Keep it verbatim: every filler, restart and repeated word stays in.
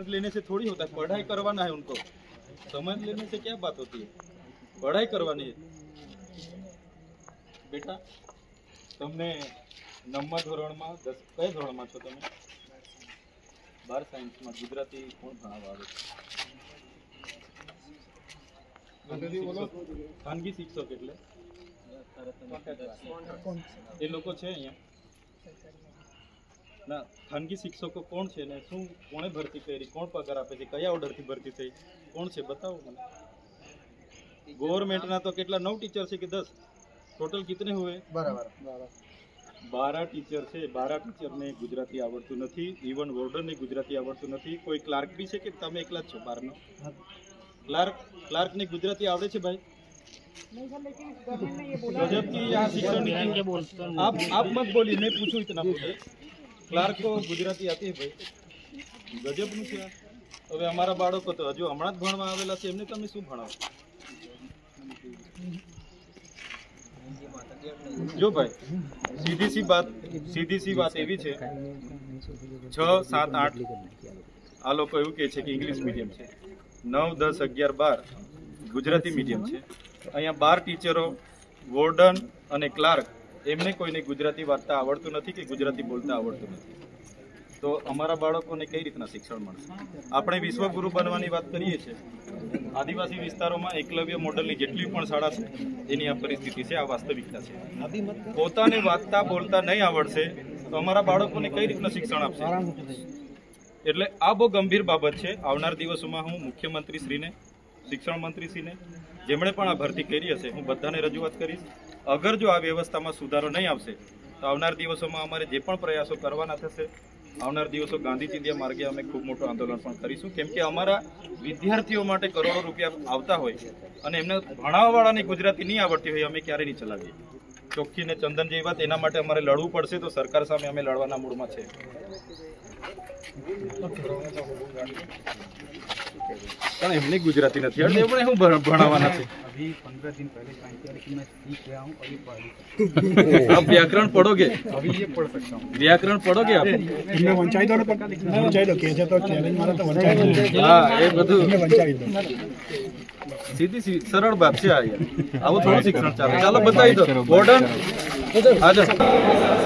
समझ लेने से थोड़ी होता है, पढ़ाई करवाना है उनको, समझ लेने से क्या बात होती है, पढ़ाई करवानी है। बेटा તમને નવમા ધોરણમાં દસ કયા ધોરણમાં છો તમે? બાર સાયન્સમાં ગુજરાતી કોણ ભણાવવા આવે છે? ખાનગી શિક્ષક એટલે એ લોકો છે અહીંયા ના? ખાનગી શિક્ષકો કોણ છે ને શું કોણે ભરતી કરી, કોણ પગાર આપે છે, કયા ઓર્ડરથી ભરતી થઈ, કોણ છે बताओ મને। ગવર્મેન્ટના તો કેટલા નવ ટીચર છે કે દસ? टोटल कितने हुए? बराबर बारह टीचर છે, बारह टीचर ने गुजराती आवड़તું નથી, इवन वॉर्डन ने गुजराती आवड़તું નથી। कोई क्लार्क भी છે કે તમે એકલા જ છો બાર નો? क्लार्क क्लार्क ने गुजराती आवड़े છે भाई? गजब की यहाँ शिक्षण नीति। आप आप मत बोलिए, मैं पूछूं इतना पूछे। क्लार्क को गुजराती आती है भाई? गजब નું છે। હવે અમારા બાળકો તો હજુ હમણાં જ ભણવા આવેલા છે, એમને તમે શું ભણાવો? जो भाई सीधी सी बात सीधी सी बात एवी छे, छ सात आठ आ लोग एवं कहे कि इंग्लिश मीडियम है, नौ दस अगियार बार गुजराती मीडियम है। अहींया बार टीचरों वॉर्डन अने क्लार्क एमने कोईने गुजराती वांचता आवड़तुं नथी कि गुजराती बोलता आवड़तुं नथी, तो अमरा बाळकोने कई रीतना शिक्षण मळशे? आपणे विश्वगुरु बनवानी वात करीए छीए, आदिवासी विस्तारोमां एकलव्य मॉडलनी जेटली पण शाळा छे एनी आ परिस्थिति छे, आ वास्तविकता छे। पोताने वांचता बोलता नहीं आवड़शे तो अमरा बाळकोने कई रीतना शिक्षण आपशे? एटले आ बहु गंभीर बाबत छे। आवनार दिवसोमां हुं मुख्यमंत्रीश्रीने, शिक्षण मंत्रीश्रीने जेमणे पण आ भरती करी हशे हुं बधाने रजूआत करीश। अगर जो आ व्यवस्थामां सुधारो नहीं आवशे तो आवनार दिवसोमां अमारे जे पण प्रयासो करवाना थशे। આવનાર દિવસો ગાંધી ચિંધ્યા માર્ગે અમે ખૂબ મોટું આંદોલન પણ કરીશું, કેમ કે અમારા વિદ્યાર્થીઓ માટે કરોડો રૂપિયા આવતા હોય અને એમને ભણાવવાવાળાને ગુજરાતી નહીં આવડતી હોય, અમે ક્યારે નહીં ચલાવીએ। ચોખ્ખી ને ચંદન જેવી વાત, એના માટે અમારે લડવું પડશે, તો સરકાર સામે અમે લડવાના મૂડમાં છે। પણ એમને ગુજરાતી નથી આવડતી, એમણે શું ભણાવવાના છે? अभी पंद्रह दिन पहले ज्वाइन किया, लेकिन मैं सीख गया हूँ। अभी पढ़ आप व्याकरण पढ़ोगे? अभी ये पढ़ सकता हूँ। व्याकरण पढ़ोगे आप? मैं वंचाई दो ना, वंचाई दो के तो चैलेंज मारा तो वंचाई दो। हां ए બધું मैं वंचाई दो। सीधी सी सरल बात છે આ યાર। આવું થોડું શિક્ષણ ચાલે? ચાલો બતાવી દો વોર્ડન, આજો।